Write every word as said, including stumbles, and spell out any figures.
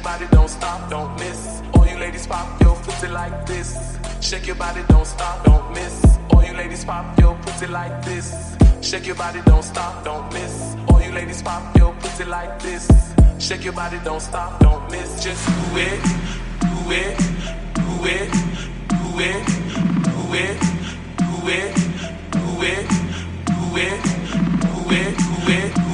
body, don't stop, don't miss. All you ladies pop your pussy like this. Shake your body, don't stop, don't miss. All you ladies pop your pussy like this. Shake your body, don't stop, don't miss. All you ladies pop your pussy like this. Shake your body, don't stop, don't miss. Just do it, do it, do it, do it, do it, do it, do it, do it, do it, do it.